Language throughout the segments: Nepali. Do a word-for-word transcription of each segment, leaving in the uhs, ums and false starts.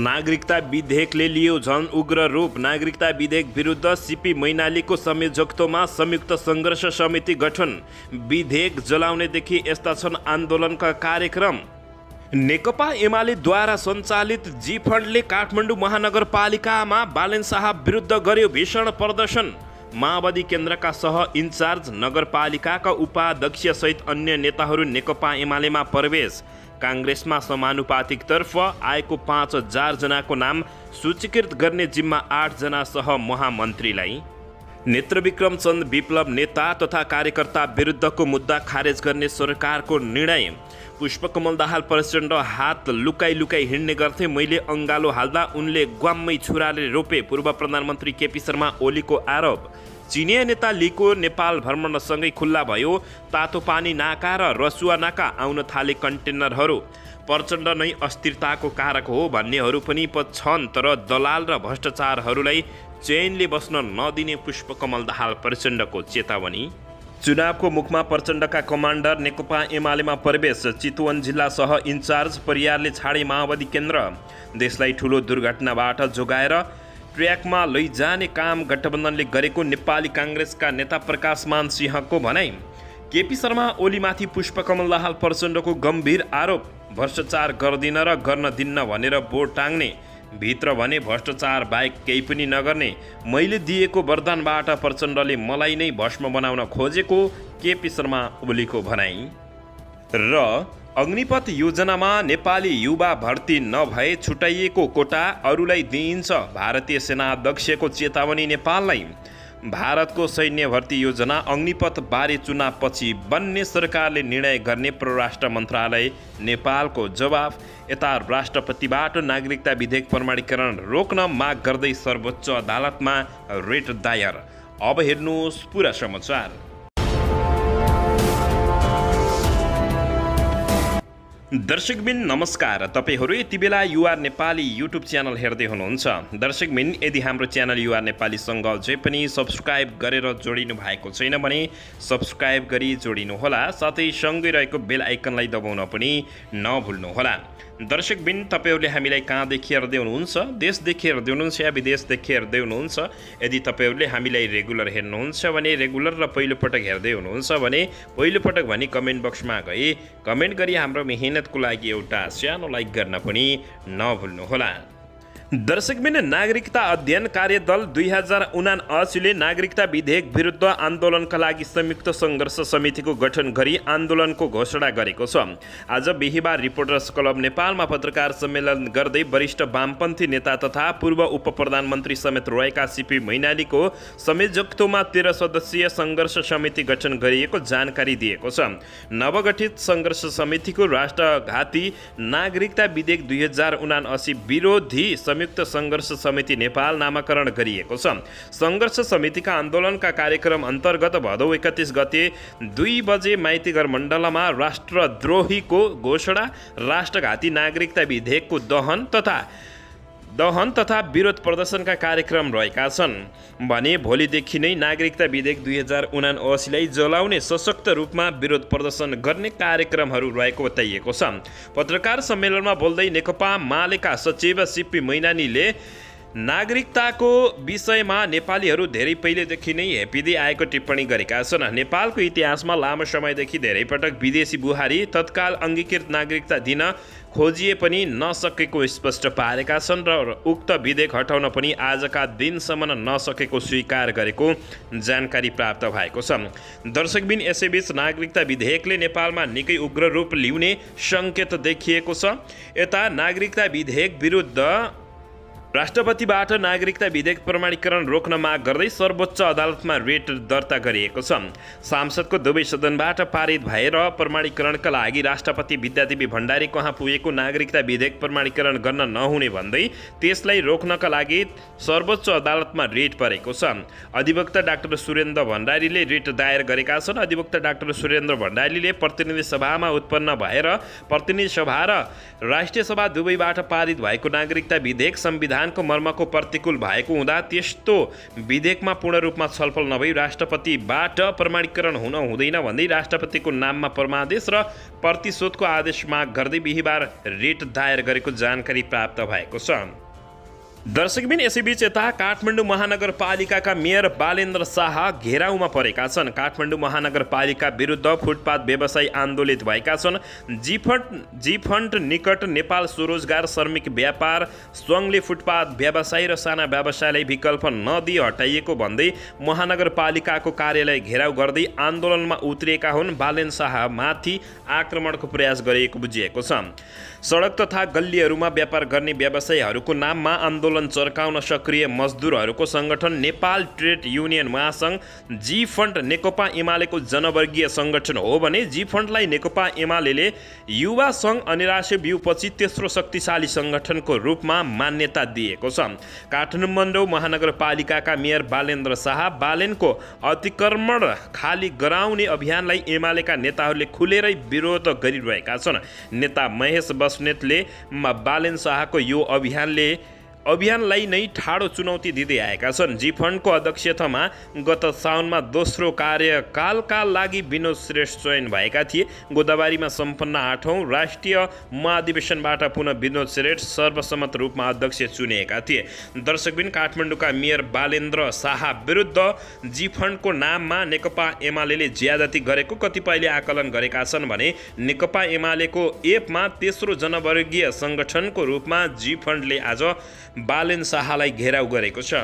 नागरिकता विधेयकले लियो झन उग्र रूप। नागरिकता विधेयक विरुद्ध सीपी मैनालीको संयोजकत्वमा संयुक्त सङ्घर्ष समिति गठन। विधेयक जलाउनेदेखि यस्ता छन् आन्दोलनका कार्यक्रम। नेकपा एमालेद्वारा सञ्चालित जी फन्डले काठमाडौँ महानगरपालिकामा बालेन शाह विरुद्ध गर्यो भीषण प्रदर्शन। माओवादी केन्द्रका सह इन्चार्ज नगरपालिकाका उपाध्यक्षसहित अन्य नेताहरू नेकपा एमालेमा प्रवेश। काङ्ग्रेसमा समानुपातिकतर्फ आएको पाँच हजार जनाको नाम सूचीकृत गर्ने जिम्मा आठ जना सह महामन्त्रीलाई। नेत्रविक्रम चन्द विप्लव नेता तथा कार्यकर्ता विरुद्धको मुद्दा खारेज गर्ने सरकारको निर्णय। पुष्पकमल दाहाल प्रचण्ड हात लुकाई लुकाई हिँड्ने गर्थे, मैले अङ्गालो हाल्दा उनले ग्वाम्मै छुराले रोपे। पूर्व प्रधानमन्त्री केपी शर्मा ओलीको आरोप। चिनिया नेता लीको नेपाल भ्रमणसँगै खुल्ला भयो तातो पानी नाका र रसुवा नाका आउन थाले कन्टेनरहरू। प्रचण्ड नै अस्थिरताको कारक हो भन्नेहरू पनि छन्, तर दलाल र भ्रष्टाचारहरूलाई चैनले बस्न नदिने पुष्पकमल दाहाल प्रचण्डको चेतावनी। चुनावको मुखमा प्रचण्डका कमान्डर नेकपा एमालेमा प्रवेश। चितवन जिल्ला सह इन्चार्ज परियारले छाडे माओवादी केन्द्र। देशलाई ठुलो दुर्घटनाबाट जोगाएर ट्र्याकमा लैजाने काम गठबन्धनले गरेको नेपाली काङ्ग्रेसका नेता प्रकाश मान सिंहको भनाइ। केपी शर्मा ओलीमाथि पुष्पकमल दाहाल प्रचण्डको गम्भीर आरोप। भ्रष्टाचार गर्दिन र गर्न दिन्न भनेर बोर्ड टाङ्ने, भित्र भने भ्रष्टाचार बाहेक केही पनि नगर्ने। मैले दिएको वरदानबाट प्रचण्डले मलाई नै भस्म बनाउन खोजेको, केपी शर्मा ओलीको भनाइ। र अग्निपथ योजनामा नेपाली युवा भर्ती नभए छुटाइएको कोटा अरूलाई दिइन्छ, भारतीय सेना अध्यक्षको चेतावनी नेपाललाई। भारतको सैन्य भर्ती योजना अग्निपथ बारे चुनावपछि बन्ने सरकारले निर्णय गर्ने परराष्ट्र मन्त्रालय नेपालको जवाफ। यता राष्ट्रपतिबाट नागरिकता विधेयक प्रमाणीकरण रोक्न माग गर्दै सर्वोच्च अदालतमा रिट दायर। अब हेर्नुहोस् पुरा समाचार। दर्शकबिन नमस्कार, तपाईँहरू यति बेला युआर नेपाली युट्युब च्यानल हेर्दै हुनुहुन्छ। दर्शकबिन यदि हाम्रो च्यानल युआर नेपालीसँग अझै पनि सब्सक्राइब गरेर जोडिनु भएको छैन भने सब्सक्राइब गरी जोडिनुहोला, साथै सँगै रहेको बेल आइकनलाई दबाउन पनि नभुल्नुहोला। दर्शकबिन तपाईँहरूले हामीलाई कहाँदेखि हेर्दै हुनुहुन्छ, देशदेखि हेर्दै हुनुहुन्छ या विदेशदेखि हेर्दै हुनुहुन्छ। यदि तपाईँहरूले हामीलाई रेगुलर हेर्नुहुन्छ भने रेगुलर र पहिलोपटक हेर्दै हुनुहुन्छ भने पहिलोपटक भनी कमेन्ट बक्समा गई कमेन्ट गरी हाम्रो मेहनतको लागि एउटा सानो लाइक गर्न पनि नभुल्नुहोला। दर्शकबिन नागरिकता अध्ययन कार्यदल दुई हजार उनासीले नागरिकता विधेयक विरुद्ध आन्दोलनका लागि संयुक्त सङ्घर्ष समितिको गठन गरी आन्दोलनको घोषणा गरेको छ। आज बिहिबार रिपोर्टर्स क्लब नेपालमा पत्रकार सम्मेलन गर्दै वरिष्ठ वामपन्थी नेता तथा पूर्व उप प्रधानमन्त्री समेत रहेका सीपी मैनालीको संयोजकत्वमा तेह्र सदस्यीय सङ्घर्ष समिति गठन गरिएको जानकारी दिएको छ। नवगठित सङ्घर्ष समितिको राष्ट्रघाती नागरिकता विधेयक दुई हजार उनासी विरोधी संयुक्त सङ्घर्ष समिति नेपाल नामाकरण गरिएको छ। सङ्घर्ष समितिका आन्दोलनका कार्यक्रम अन्तर्गत भदौ एकतिस गते दुई बजे माइतीघर मण्डलमा राष्ट्रद्रोहीको घोषणा, राष्ट्रघाती नागरिकता विधेयकको दहन तथा दहन तथा विरोध प्रदर्शनका कार्यक्रम रहेका छन् भने भोलिदेखि नै नागरिकता विधेयक दुई हजार उनासीलाई जलाउने सशक्त रूपमा विरोध प्रदर्शन गर्ने कार्यक्रमहरू रहेको बताइएको छ। पत्रकार सम्मेलनमा बोल्दै नेकपा मालेका सचिव सीपी मैनालीले नागरिकताको विषयमा नेपालीहरू धेरै पहिलेदेखि नै हेपिँदै आएको टिप्पणी गरेका छन्। नेपालको इतिहासमा लामो समयदेखि धेरै पटक विदेशी बुहारी तत्काल अङ्गीकृत नागरिकता दिन खोजिए पनि नसकेको स्पष्ट पारेका छन् र उक्त विधेयक हटाउन पनि आजका दिनसम्म नसकेको स्वीकार गरेको जानकारी प्राप्त भएको छ। दर्शकबिन यसैबीच नागरिकता विधेयकले नेपालमा निकै उग्र रूप लिउने सङ्केत देखिएको छ। यता नागरिकता विधेयक विरुद्ध राष्ट्रपतिबाट नागरिकता विधेयक प्रमाणीकरण रोक्न माग गर्दै सर्वोच्च अदालतमा रिट दर्ता गरिएको छ। सांसदको दुवै सदनबाट पारित भएर प्रमाणीकरणका लागि राष्ट्रपति विद्यादेवी भण्डारी कहाँ पुगेको नागरिकता विधेयक प्रमाणीकरण गर्न नहुने भन्दै त्यसलाई रोक्नका लागि सर्वोच्च अदालतमा रिट परेको छ। अधिवक्ता डाक्टर सुरेन्द्र भण्डारीले रिट दायर गरेका छन्। अधिवक्ता डाक्टर सुरेन्द्र भण्डारीले प्रतिनिधि सभामा उत्पन्न भएर प्रतिनिधि सभा र राष्ट्रिय सभा दुवैबाट पारित भएको नागरिकता विधेयक संविधान संविधानको मर्मको प्रतिकूल भएको हुँदा त्यस्तो विधेयकमा पूर्ण रूपमा छलफल नभई राष्ट्रपतिबाट प्रमाणीकरण हुन हुँदैन भन्दै राष्ट्रपतिको नाममा परमादेश र प्रतिशोधको आदेश माग गर्दै बिहिबार रिट दायर गरेको जानकारी प्राप्त भएको छ। दर्शकबिन यसैबीच यता काठमाडौँ महानगरपालिकाका मेयर बालेन्द्र शाह घेराउमा परेका छन्। काठमाडौँ महानगरपालिका विरुद्ध फुटपाथ व्यवसायी आन्दोलित भएका छन्। जी फन्ड जी फन्ड निकट नेपाल स्वरोजगार श्रमिक व्यापार सङ्घले फुटपाथ व्यवसायी र साना व्यवसायलाई विकल्प नदिई हटाइएको भन्दै महानगरपालिकाको कार्यालय घेराउ गर्दै आन्दोलनमा उत्रिएका हुन्। बालेन्द्र शाहमाथि आक्रमणको प्रयास गरिएको बुझिएको छ। सडक तथा गल्लीहरूमा व्यापार गर्ने व्यवसायीहरूको नाममा आन्दोलन चर्काउन सक्रिय मजदुरहरूको सङ्गठन नेपाल ट्रेड युनियन महासङ्घ जी फन्ड नेकपा एमालेको जनवर्गीय सङ्गठन हो भने जी फन्डलाई नेकपा एमाले युवा सङ्घ अनि राष्ट्रिय व्यूपछि तेस्रो शक्तिशाली सङ्गठनको रूपमा मान्यता दिएको छ। काठमाडौँ महानगरपालिकाका मेयर बालेन्द्र शाह बालेनको अतिक्रमण खाली गराउने अभियानलाई एमालेका नेताहरूले खुलेरै विरोध गरिरहेका छन्। नेता महेश बस्नेतले बालेन्द्र शाहको यो अभियानले अभियानलाई नै ठाडो चुनौती दिँदै आएका छन्। जी फन्डको अध्यक्षतामा गत साउनमा दोस्रो कार्यकालका लागि विनोद श्रेष्ठ चयन भएका थिए। गोदावरीमा सम्पन्न आठौँ राष्ट्रिय महाधिवेशनबाट पुनः विनोद श्रेष्ठ सर्वसम्मत रूपमा अध्यक्ष चुनिएका थिए। दर्शकबिन काठमाडौँका मेयर बालेन्द्र शाह विरुद्ध जी फन्डको नाममा नेकपा एमाले ज्यादती गरेको कतिपयले आकलन गरेका छन् भने नेकपा एमालेको एपमा तेस्रो जनवर्गीय सङ्गठनको रूपमा जी फन्डले आज बालेन्द्र शाहलाई घेराउ गरेको छ।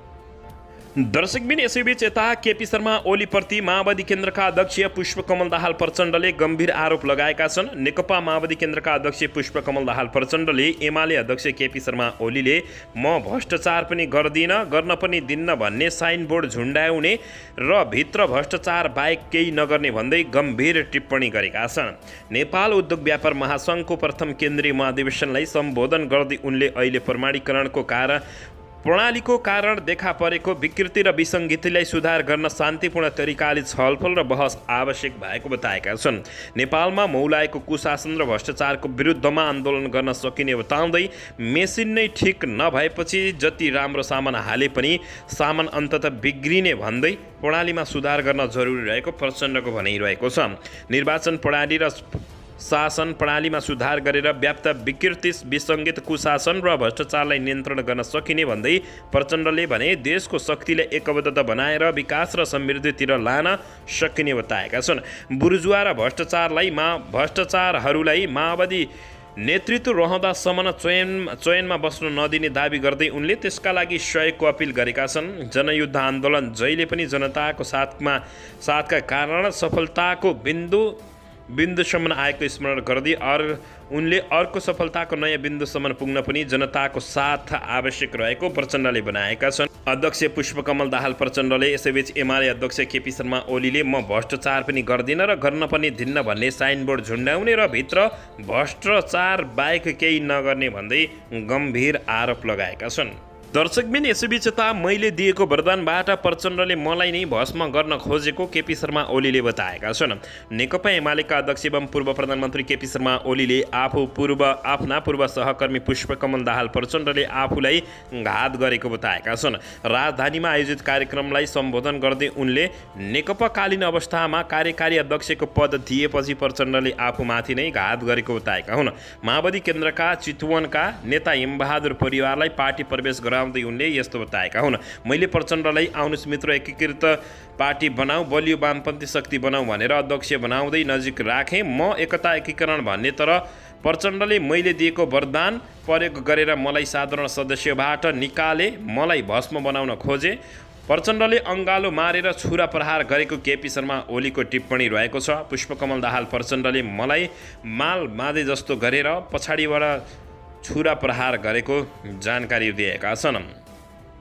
दर्शकबिन यसैबीच यता केपी शर्मा ओलीप्रति माओवादी केन्द्रका अध्यक्ष पुष्पकमल दाहाल प्रचण्डले गम्भीर आरोप लगाएका छन्। नेकपा माओवादी केन्द्रका अध्यक्ष पुष्पकमल दाहाल प्रचण्डले एमाले अध्यक्ष केपी शर्मा ओलीले म भ्रष्टाचार पनि गर्दिन गर्न पनि दिन्न भन्ने साइनबोर्ड झुन्डाउने र भित्र भ्रष्टाचार बाहेक केही नगर्ने भन्दै गम्भीर टिप्पणी गरेका छन्। नेपाल उद्योग व्यापार महासङ्घको प्रथम केन्द्रीय महाधिवेशनलाई सम्बोधन गर्दै उनले अहिले प्रमाणीकरणको कारण प्रणालीको कारण देखा परेको विकृति र विसङ्गतिलाई सुधार गर्न शान्तिपूर्ण तरिकाले छलफल र बहस आवश्यक भएको बताएका छन्। नेपालमा मौलाएको कुशासन र भ्रष्टाचारको विरुद्धमा आन्दोलन गर्न सकिने बताउँदै मेसिन नै ठिक नभएपछि जति राम्रो सामान हाले पनि सामान अन्ततः बिग्रिने भन्दै प्रणालीमा सुधार गर्न जरुरी रहेको प्रचण्डको भनाइरहेको छ। निर्वाचन प्रणाली र शासन प्रणालीमा सुधार गरेर व्याप्त विकृति विसङ्गत कुशासन र भ्रष्टाचारलाई नियन्त्रण गर्न सकिने भन्दै प्रचण्डले भने देशको शक्तिलाई एकबद्धता बनाएर विकास र समृद्धितिर लान सकिने बताएका छन्। बुर्जुवा र भ्रष्टाचारलाई मा भ्रष्टाचारहरूलाई माओवादी नेतृत्व रहँदासम्म चयन चयनमा बस्न नदिने दाबी गर्दै उनले त्यसका लागि सहयोगको अपिल गरेका छन्। जनयुद्ध आन्दोलन जहिले पनि जनताको साथमा साथका कारण सफलताको बिन्दु बिन्दुसम्म आएको स्मरण गर्दै अर उनले अर्को सफलताको नयाँ बिन्दुसम्म पुग्न पनि जनताको साथ आवश्यक रहेको प्रचण्डले बनाएका छन्। अध्यक्ष पुष्पकमल दाहाल प्रचण्डले यसैबीच एमाले अध्यक्ष केपी शर्मा ओलीले म भ्रष्टाचार पनि गर्दिन र गर्न पनि दिन्न भन्ने साइनबोर्ड झुन्डाउने र भित्र भ्रष्टाचार बाहेक केही नगर्ने भन्दै गम्भीर आरोप लगाएका छन्। दर्शकबिन यसैबीच यता मैले दिएको वरदानबाट प्रचण्डले मलाई नै भस्म गर्न खोजेको केपी शर्मा ओलीले बताएका छन्। नेकपा एमालेका अध्यक्ष एवं पूर्व प्रधानमन्त्री केपी शर्मा ओलीले आफू पूर्व आफ्ना पूर्व सहकर्मी पुष्पकमल दाहाल प्रचण्डले आफूलाई घात गरेको बताएका छन्। राजधानीमा आयोजित कार्यक्रमलाई सम्बोधन गर्दै उनले नेकपाकालीन अवस्थामा कार्यकारी अध्यक्षको पद दिएपछि प्रचण्डले आफूमाथि नै घात गरेको बताएका हुन्। माओवादी केन्द्रका चितवनका नेता हिमबहादुर परिवारलाई पार्टी प्रवेश गराउ उनले यस्तो बताएका हुन्। मैले प्रचण्डलाई आउनुस् मित्र एकीकृत पार्टी बनाऊ बलियो वामपन्थी शक्ति बनाऊ भनेर अध्यक्ष बनाउँदै नजिक राखेँ। म एकता एकीकरण भन्ने तर प्रचण्डले मैले दिएको वरदान प्रयोग गरेर मलाई साधारण सदस्यबाट निकाले मलाई भस्म बनाउन खोजे। प्रचण्डले अङ्गालो मारेर छुरा प्रहार गरेको केपी शर्मा ओलीको टिप्पणी रहेको छ। पुष्पकमल दाहाल प्रचण्डले मलाई माल मादे जस्तो गरेर पछाडिबाट छुरा प्रहार गरेको जानकारी दिएका छन्।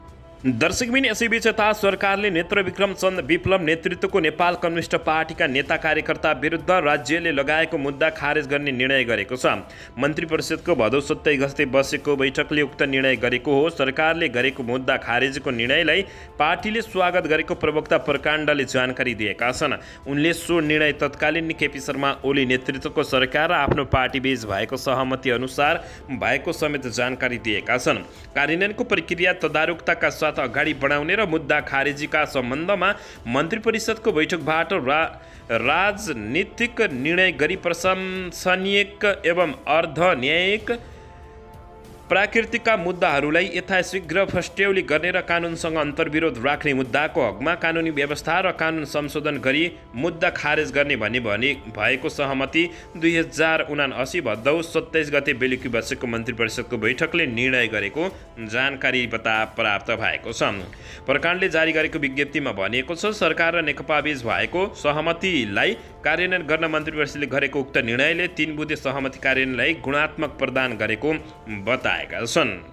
दर्शकबिन यसैबीच यता सरकारले नेत्र विक्रम चन्द विप्लव नेतृत्वको नेपाल कम्युनिस्ट पार्टीका नेता कार्यकर्ता विरुद्ध राज्यले लगाएको मुद्दा खारेज गर्ने निर्णय गरेको छ। मन्त्री परिषदको भदौ सत्ताइस गते बसेको बैठकले उक्त निर्णय गरेको हो। सरकारले गरेको मुद्दा खारेजको निर्णयलाई पार्टीले स्वागत गरेको प्रवक्ता प्रकाण्डले जानकारी दिएका छन्। उनले सो निर्णय तत्कालीन केपी शर्मा ओली नेतृत्वको सरकार र आफ्नो पार्टीबीच भएको सहमति अनुसार भएको समेत जानकारी दिएका छन्। कार्यान्वयनको प्रक्रिया तदारुकताका साथ अगाडि बढाउने र मुद्दा खारेजीका सम्बन्धमा मन्त्री परिषदको बैठकबाट रा राजनीतिक निर्णय गरी प्रशंसनीय एवं अर्धन्यायिक प्राकृतिकका मुद्दाहरूलाई यथाशीघ्र फस्ट्याउली गर्ने र कानुनसँग अन्तर्विरोध राख्ने मुद्दाको हकमा कानुनी व्यवस्था र कानुन संशोधन गरी मुद्दा खारेज गर्ने भन्ने भने भएको सहमति दुई हजार उनासी भदौ सत्ताइस गते बेलुकी बसेको मन्त्री परिषदको बैठकले निर्णय गरेको जानकारी बता प्राप्त भएको छ। प्रकाण्डले जारी गरेको विज्ञप्तिमा भनिएको छ, सरकार र नेकपाबीच भएको सहमतिलाई कार्यान्वयन गर्न मन्त्री परिषदले गरेको उक्त निर्णयले तीन बुँदे सहमति कार्यान्वयनलाई गुणात्मक प्रदान गरेको बताएका छन्।